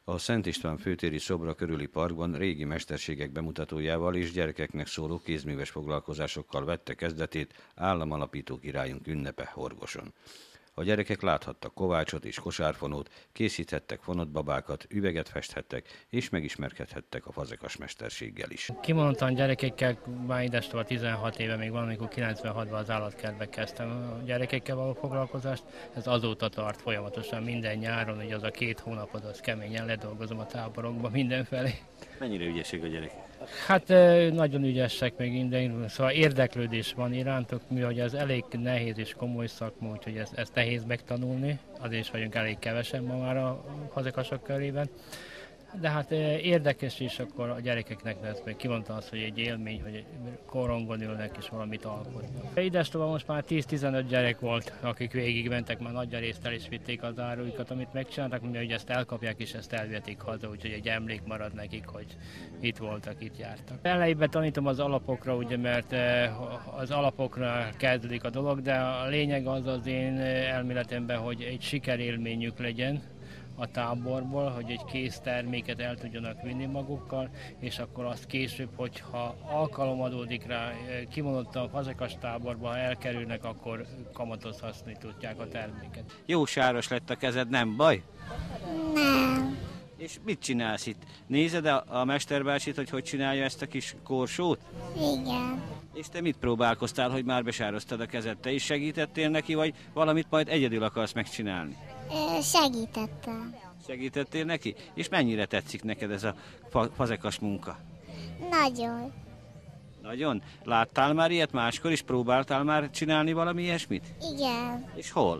A Szent István főtéri szobra körüli parkban régi mesterségek bemutatójával és gyerekeknek szóló kézműves foglalkozásokkal vette kezdetét államalapító királyunk ünnepe Horgoson. A gyerekek láthattak kovácsot és kosárfonót, készíthettek fonottbabákat, üveget festhettek és megismerkedhettek a fazekas mesterséggel is. Kimondottan gyerekekkel már idestől 16 éve, még valamikor 96-ban az állatkertbe kezdtem a gyerekekkel való foglalkozást. Ez azóta tart folyamatosan minden nyáron, hogy az a 2 hónapot az keményen ledolgozom a táborokba mindenfelé. Mennyire ügyesek a gyerekek? Hát nagyon ügyesek még minden, szóval érdeklődés van irántok, mivel ez elég nehéz és komoly szakma, úgyhogy ezt nehéz megtanulni, azért is vagyunk elég kevesen ma már a fazekasok körében. De hát érdekes is, akkor a gyerekeknek lesz, meg kimondta azt, hogy egy élmény, hogy korongon ülnek és valamit alkotnak. Idestova most már 10-15 gyerek volt, akik végigmentek, már nagy részt el is vitték az áruikat, amit megcsináltak, mivel ugye ezt elkapják és ezt elvetik haza, úgyhogy egy emlék marad nekik, hogy itt voltak, itt jártak. Elejében tanítom az alapokra, ugye, mert az alapokra kezdődik a dolog, de a lényeg az én elméletemben, hogy egy sikerélményük legyen a táborból, hogy egy kész terméket el tudjanak vinni magukkal, és akkor azt később, hogyha alkalom adódik rá, kimondottan fazekas táborba, ha elkerülnek, akkor kamatozhatni tudják a terméket. Jó sáros lett a kezed, nem baj? Nem. És mit csinálsz itt? Nézed a mesterbácsit, hogy csinálja ezt a kis korsót? Igen. És te mit próbálkoztál, hogy már besároztad a kezed? Te is segítettél neki, vagy valamit majd egyedül akarsz megcsinálni? Segítettem. Segítettél neki? És mennyire tetszik neked ez a fazekas munka? Nagyon. Nagyon? Láttál már ilyet máskor is? Próbáltál már csinálni valami ilyesmit? Igen. És hol?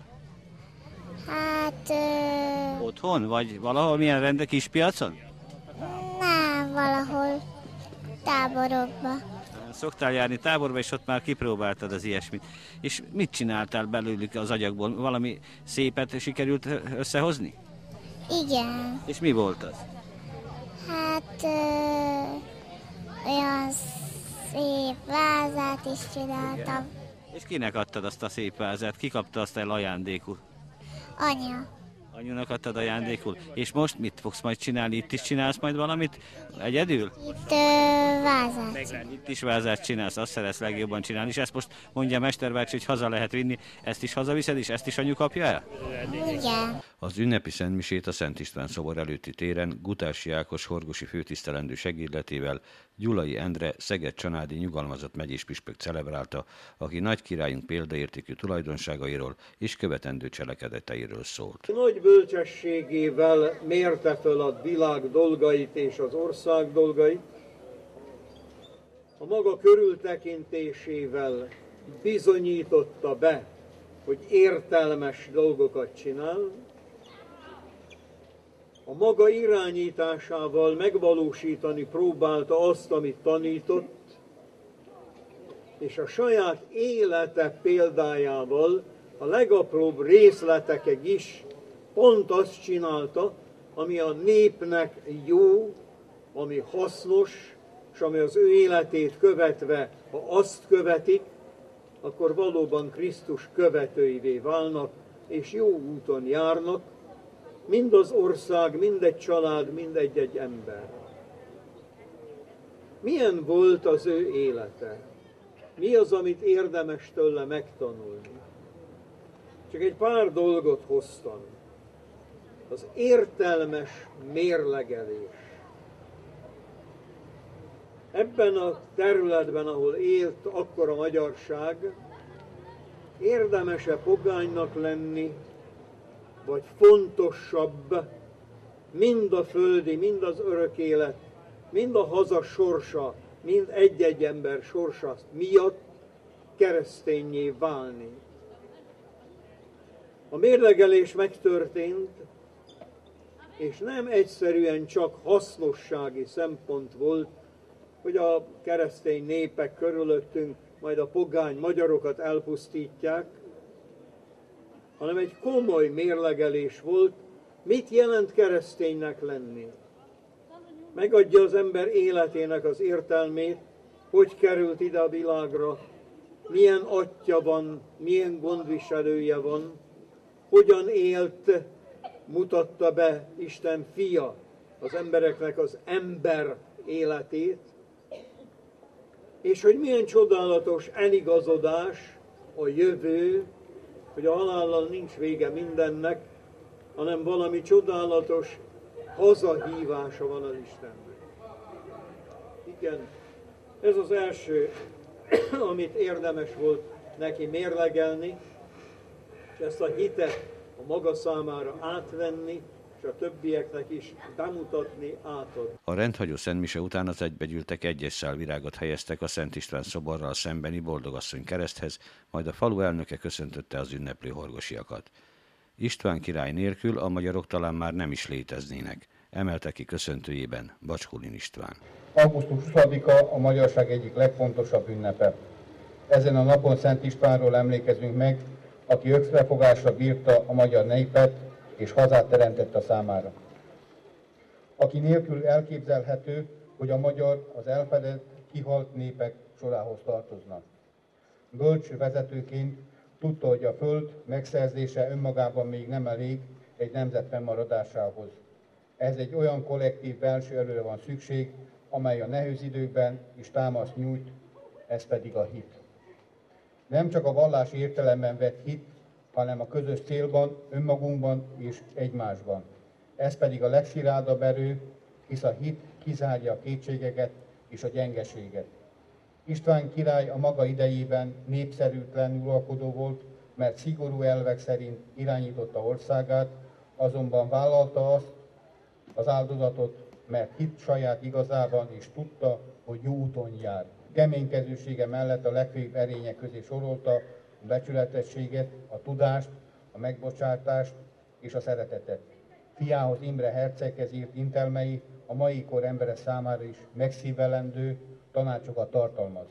Hát... Otthon? Vagy valahol milyen rende kispiacon? Nem, valahol táborokba. Szoktál járni táborba, és ott már kipróbáltad az ilyesmit. És mit csináltál belőlük az agyagból? Valami szépet sikerült összehozni? Igen. És mi volt az? Hát... olyan szép vázát is csináltam. Igen. És kinek adtad azt a szép vázát? Ki kapta azt el ajándékul? Anya. Anyunak adtad ajándékul. És most mit fogsz majd csinálni? Itt is csinálsz majd valamit egyedül? Itt vázát. Itt is vázát csinálsz, azt szeretsz legjobban csinálni. És ezt most mondja a mesterbácsi, hogy haza lehet vinni. Ezt is hazaviszed, és ezt is anyu kapja el? Igen. Az ünnepi szentmisét a Szent István szobor előtti téren Gutási Ákos horgosi főtisztelendő segédletével Gyulai Endre Szeged-Csanádi nyugalmazott megyés püspök celebrálta, aki nagy királyunk példaértékű tulajdonságairól és követendő cselekedeteiről szólt. Nagy bölcsességével mérte föl a világ dolgait és az ország dolgait, a maga körültekintésével bizonyította be, hogy értelmes dolgokat csinál, a maga irányításával megvalósítani próbálta azt, amit tanított, és a saját élete példájával a legapróbb részletekig is pont azt csinálta, ami a népnek jó, ami hasznos, és ami az ő életét követve, ha azt követik, akkor valóban Krisztus követőivé válnak, és jó úton járnak, mind az ország, mind egy család, mind egy ember. Milyen volt az ő élete? Mi az, amit érdemes tőle megtanulni? Csak egy pár dolgot hoztam. Az értelmes mérlegelés. Ebben a területben, ahol élt akkor a magyarság, érdemes-e pogánynak lenni, vagy fontosabb, mind a földi, mind az örök élet, mind a haza sorsa, mind egy-egy ember sorsa miatt kereszténnyé válni. A mérlegelés megtörtént, és nem egyszerűen csak hasznossági szempont volt, hogy a keresztény népek körülöttünk majd a pogány magyarokat elpusztítják, hanem egy komoly mérlegelés volt, mit jelent kereszténynek lenni. Megadja az ember életének az értelmét, hogy került ide a világra, milyen atyja van, milyen gondviselője van, hogyan élt, mutatta be Isten fia, az embereknek az ember életét, és hogy milyen csodálatos eligazodás a jövő, hogy a halállal nincs vége mindennek, hanem valami csodálatos hazahívása van az Istennek. Igen, ez az első, amit érdemes volt neki mérlegelni, és ezt a hitet a maga számára átvenni, és a többieknek is bemutatni, átadni. A rendhagyó szentmise után az egybegyűltek egyes szál virágot helyeztek a Szent István szoborral szembeni Boldogasszony kereszthez, majd a falu elnöke köszöntötte az ünneplő horgosiakat. István király nélkül a magyarok talán már nem is léteznének, emelte ki köszöntőjében Bacskulin István. Augusztus 20-a a magyarság egyik legfontosabb ünnepe. Ezen a napon Szent Istvánról emlékezünk meg, aki összefogásra bírta a magyar népet, és hazát teremtette számára. Aki nélkül elképzelhető, hogy a magyar az elfedett, kihalt népek sorához tartoznak. Bölcs vezetőként tudta, hogy a föld megszerzése önmagában még nem elég egy nemzet fennmaradásához. Ez egy olyan kollektív belső erőre van szükség, amely a nehéz időkben is támaszt nyújt, ez pedig a hit. Nem csak a vallási értelemben vett hit, hanem a közös célban, önmagunkban és egymásban. Ez pedig a legszilárdabb erő, hisz a hit kizárja a kétségeket és a gyengeséget. István király a maga idejében népszerűtlen uralkodó volt, mert szigorú elvek szerint irányította országát, azonban vállalta azt az áldozatot, mert hitt saját igazában, és tudta, hogy jó úton jár. Keménykezősége mellett a legfőbb erények közé sorolta a becsületességet, a tudást, a megbocsátást és a szeretetet. Fiához, Imre herceghez írt intelmei a mai kor embere számára is megszívelendő tanácsokat tartalmaz.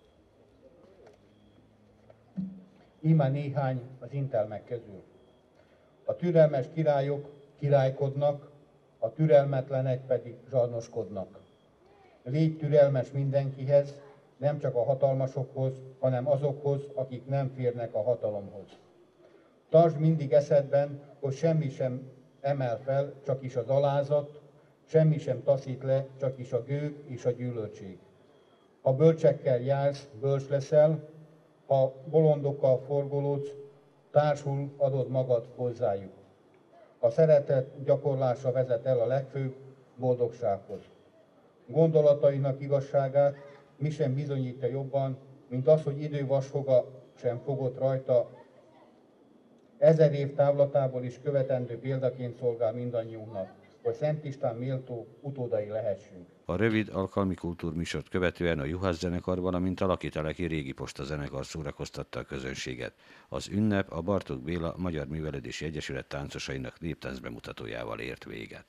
Íme néhány az intelmek közül. A türelmes királyok királykodnak, a türelmetlenek pedig zsarnoskodnak. Légy türelmes mindenkihez, nem csak a hatalmasokhoz, hanem azokhoz, akik nem férnek a hatalomhoz. Tartsd mindig eszedben, hogy semmi sem emel fel, csak is az alázat, semmi sem taszít le, csak is a gőg és a gyűlöltség. Ha bölcsekkel jársz, bölcs leszel, ha bolondokkal forgolódsz, társul adod magad hozzájuk. A szeretet gyakorlása vezet el a legfőbb boldogsághoz. Gondolatainak igazságát mi sem bizonyítja jobban, mint az, hogy idő vasfoga sem fogott rajta. 1000 év távlatából is követendő példaként szolgál mindannyiunknak, hogy Szent István méltó utódai lehessünk. A rövid alkalmi kultúrműsort követően a Juhász zenekar, valamint a Lakiteleki Régi Posta zenekar szórakoztatta a közönséget. Az ünnep a Bartók Béla Magyar Művelődési Egyesület táncosainak néptánc bemutatójával ért véget.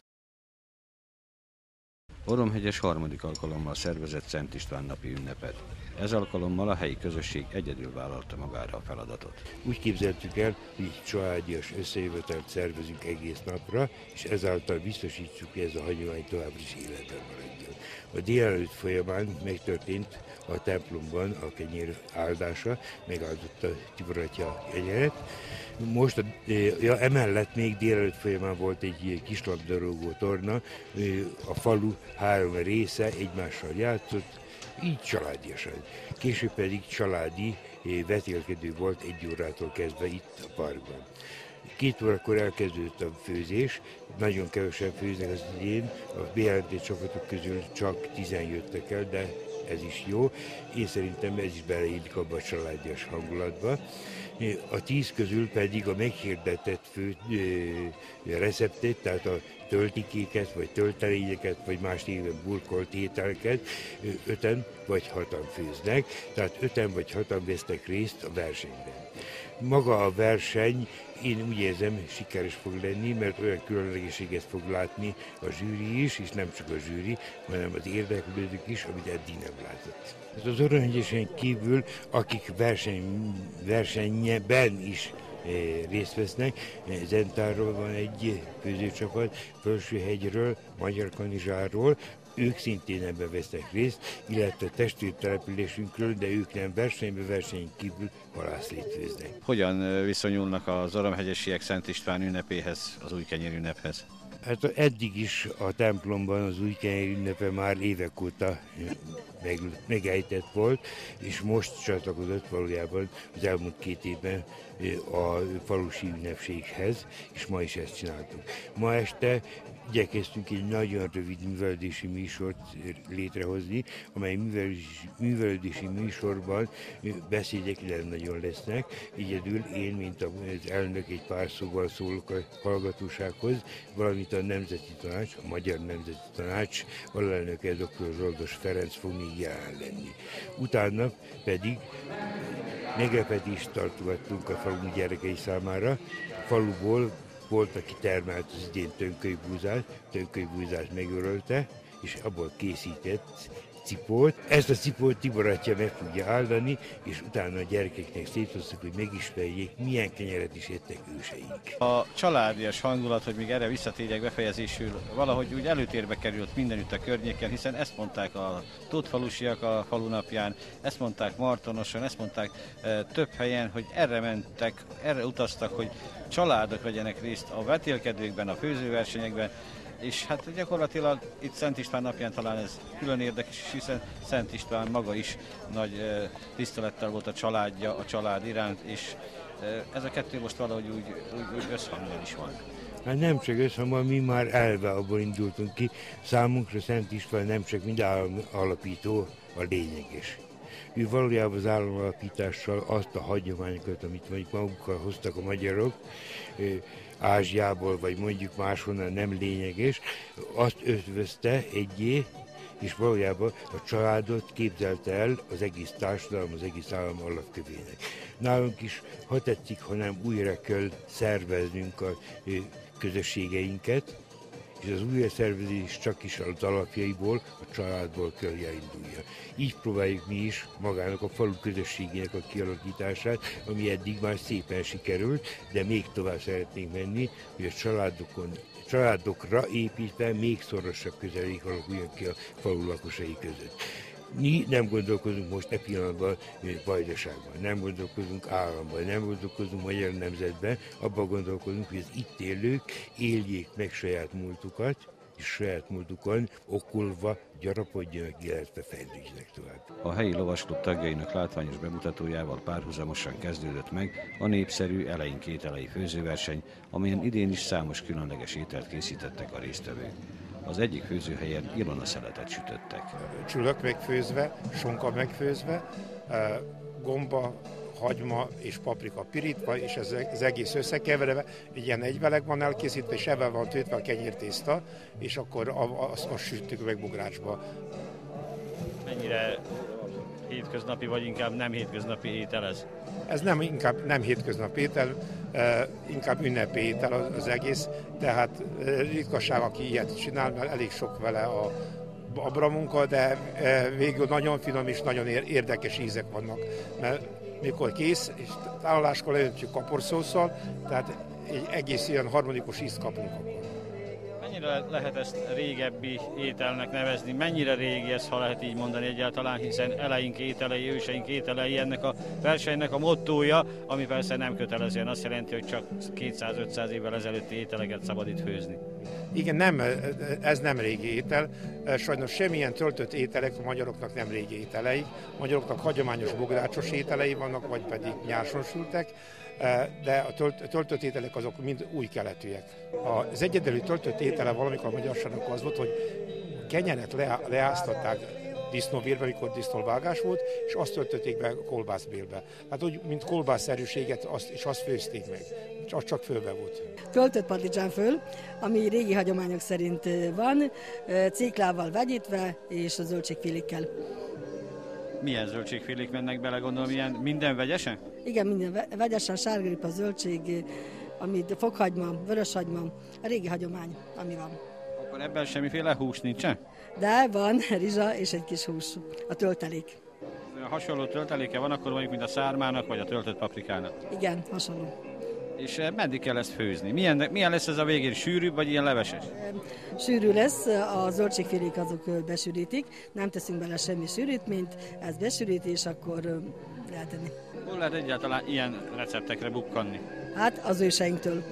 Oromhegyes harmadik alkalommal szervezett Szent István napi ünnepet. Ez alkalommal a helyi közösség egyedül vállalta magára a feladatot. Úgy képzeltük el, hogy egy családias összejövetelt szervezünk egész napra, és ezáltal biztosítsuk, hogy ez a hagyomány továbbra is életben maradjon. A délelőtt folyamán megtörtént a templomban a kenyér áldása, megáldotta Tibor atya kenyeret. Most emellett még délelőtt folyamán volt egy kis labdarúgó torna, a falu 3 része egymással játszott, így családiasan. Később pedig családi vetélkedő volt 1 órától kezdve itt a parkban. 2 órakor elkezdődött a főzés, nagyon kevesen főznek az idén, a bejelentett csapatok közül csak 10 jöttek el, de ez is jó. Én szerintem ez is beleillik abba a családias hangulatba. A 10 közül pedig a meghirdetett fő receptet, tehát a töltikéket, vagy töltelényeket, vagy más néven burkolt ételeket 5-en vagy 6-an főznek, tehát 5-en vagy 6-an vesznek részt a versenyben. Maga a verseny, én úgy érzem, sikeres fog lenni, mert olyan különlegességet fog látni a zsűri is, és nem csak a zsűri, hanem az érdeklődők is, amit eddig nem látott. Az Oromhegyesen kívül, akik versenyben is részt vesznek, Zentárról van egy főzőcsapat, Fölsőhegyről, Magyarkanizsáról, ők szintén ebben vesznek részt, illetve testvértelepülésünkről, de ők nem verseny kívül halászlét főznek. Hogyan viszonyulnak az oromhegyesiek Szent István ünnepéhez, az újkenyér ünnephez? Hát eddig is a templomban az újkenyér ünnepe már évek óta megejtett volt, és most csatlakozott valójában az elmúlt 2 évben a falusi ünnepséghez, és ma is ezt csináltuk. Ma este igyekeztünk egy nagyon rövid művelődési műsort létrehozni, amely művelődési műsorban beszédek nem nagyon lesznek. Egyedül én, mint az elnök, egy pár szóval szólok a hallgatósághoz, valamint a Nemzeti Tanács, a Magyar Nemzeti Tanács alelnöke dr. Zsoldos Ferenc fog még jelen lenni. Utána pedig meglepetést tartogattunk a falu gyerekei számára. A faluból volt, aki termelt az idén tönkölybúzát megörölte, és abból készített cipót. Ezt a cipót Tibor atya meg fogja áldani, és utána a gyerekeknek szétosztok, hogy megismerjék, milyen kenyeret is ettek őseink. A családias hangulat, hogy még erre visszatérjek befejezésül, valahogy úgy előtérbe került mindenütt a környéken, hiszen ezt mondták a tótfalusiak a falunapján, ezt mondták Martonoson, ezt mondták több helyen, hogy erre utaztak, hogy családok vegyenek részt a vetélkedőkben, a főzőversenyekben, és hát gyakorlatilag itt Szent István napján talán ez külön érdekes, hiszen Szent István maga is nagy tisztelettel volt a családja, a család iránt, és ez a kettő most valahogy úgy összhangban is van. Hát nem csak összhangban, mi már elve abból indultunk ki, számunkra Szent István nem csak mind államalapító, a lényeges. Ő valójában az államalapítással azt a hagyományokat, amit mondjuk magukkal hoztak a magyarok, Ázsiából, vagy mondjuk máshonnan nem lényeges, azt ötvözte egyé, és valójában a családot képzelte el az egész társadalom, az egész állam alapkövének. Nálunk is, ha tetszik, hanem újra kell szerveznünk a közösségeinket, és az újraszervezés csak is az alapjaiból, a családból kell elindulja. Így próbáljuk mi is magának a falu közösségének a kialakítását, ami eddig már szépen sikerült, de még tovább szeretnénk menni, hogy a családokra építve még szorosabb közelék alakuljon ki a falu lakosai között. Mi nem gondolkozunk most e pillanatban vajdaságban, nem gondolkozunk államban, nem gondolkozunk magyar nemzetben, abban gondolkozunk, hogy az itt élők éljék meg saját múltukat, és saját múltukon okulva gyarapodjanak, illetve fejlődjenek tovább. A helyi lovasklub tagjainak látványos bemutatójával párhuzamosan kezdődött meg a népszerű eleink ételei főzőverseny, amelyen idén is számos különleges ételt készítettek a résztvevők. Az egyik főzőhelyen Ilona szeletet sütöttek. Csülök megfőzve, sonka megfőzve, gomba, hagyma és paprika pirítva, és ez az egész összekeverve, egy ilyen egyveleg van elkészítve, és ebben van töltve a kenyértészta, és akkor azt sütjük meg bugrácsba. Mennyire hétköznapi, vagy inkább nem hétköznapi étel ez? Ez inkább nem hétköznapi étel, inkább ünnepi étel az egész, tehát ritkaság, aki ilyet csinál, mert elég sok vele a abramunka, de végül nagyon finom és nagyon érdekes ízek vannak, mert mikor kész, és tálaláskor leöntjük kaporszósszal, tehát egy egész ilyen harmonikus ízt kapunk akkor. Mennyire lehet ezt régebbi ételnek nevezni? Mennyire régi ez, ha lehet így mondani egyáltalán, hiszen eleink ételei, őseink ételei ennek a versenynek a mottója, ami persze nem kötelezően azt jelenti, hogy csak 200-500 évvel ezelőtti ételeket szabad itt főzni. Igen, ez nem régi étel. Sajnos semmilyen töltött ételek a magyaroknak nem régi ételei. A magyaroknak hagyományos bográcsos ételei vannak, vagy pedig nyárson sültek, de a töltött ételek azok mind új keletűek. Az egyedüli töltött étele valamikor a magyarságnak az volt, hogy kenyeret leáztatták disznóbélbe, mikor disznóvágás volt, és azt töltötték be kolbászbélbe. Hát úgy, mint kolbászszerűséget, azt főzték meg, és az csak fölbe volt. Töltött padlizsánföl, ami régi hagyományok szerint van, céklával vegyítve és a zöldségfélékkel. Milyen zöldségfélék mennek bele, gondolom, minden vegyesen? Igen, minden vegyesen, sárgaripa, zöldség, amit fokhagyma, vöröshagyma, a régi hagyomány, ami van. Akkor ebben semmiféle hús nincsen? De van rizsa és egy kis hús, a töltelék. Hasonló tölteléke van akkor mondjuk, mint a szármának vagy a töltött paprikának? Igen, hasonló. És meddig kell ezt főzni? Milyen lesz ez a végén? Sűrűbb vagy ilyen leveses? Sűrű lesz, a zöldségfélék azok besűrítik, nem teszünk bele semmi sűrítményt, ez besűríti, és akkor lehet enni. Hol lehet egyáltalán ilyen receptekre bukkanni? Hát az őseinktől.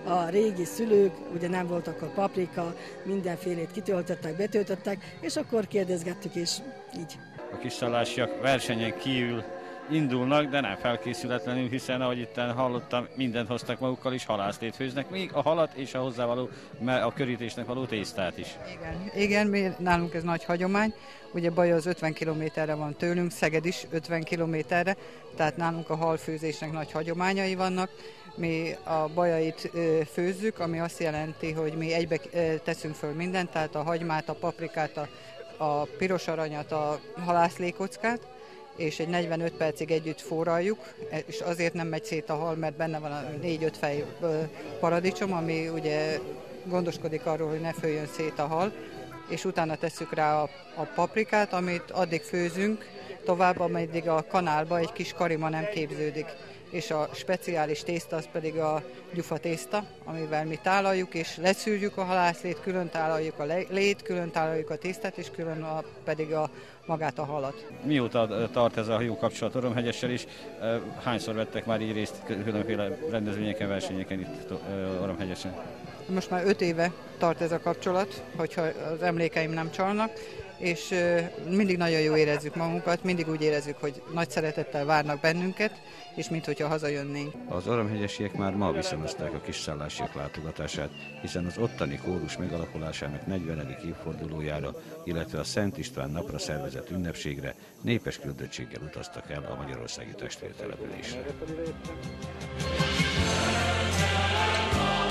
a régi szülők, ugye nem volt akkor paprika, mindenfélét kitöltöttek, betöltöttek, és akkor kérdezgettük, és így. A Kisszalásiak versenyen kívül indulnak, de nem felkészületlenül, hiszen ahogy itt hallottam, mindent hoztak magukkal is, halászlét főznek, még a halat és a hozzávaló, a körítésnek való tésztát is. Igen, nálunk ez nagy hagyomány, ugye Baja az 50 kilométerre van tőlünk, Szeged is 50 kilométerre, tehát nálunk a halfőzésnek nagy hagyományai vannak. Mi a bajait főzzük, ami azt jelenti, hogy mi egybe teszünk föl mindent, tehát a hagymát, a paprikát, a piros aranyat, a halászlékockát, és egy 45 percig együtt forraljuk, és azért nem megy szét a hal, mert benne van a 4-5 fej paradicsom, ami ugye gondoskodik arról, hogy ne főjön szét a hal, és utána tesszük rá a paprikát, amit addig főzünk tovább, ameddig a kanálba egy kis karima nem képződik. És a speciális tészta az pedig a gyufa tészta, amivel mi tálaljuk, és leszűrjük a halászlét, külön tálaljuk a lét, külön tálaljuk a tésztát, és külön pedig magát a halat. Mióta tart ez a jó kapcsolat Oromhegyessel is? Hányszor vettek már így részt különféle rendezvényeken, versenyeken itt Oromhegyesen? Most már 5 éve tart ez a kapcsolat, hogyha az emlékeim nem csalnak, és mindig nagyon jó érezzük magunkat, mindig úgy érezzük, hogy nagy szeretettel várnak bennünket, és minthogyha hazajönnénk. Az oromhegyesiek már ma viszonozták a Kisszalásiak látogatását, hiszen az ottani kórus megalakulásának 40. évfordulójára, illetve a Szent István napra szervezett ünnepségre népes küldöttséggel utaztak el a magyarországi testvértelepülésre.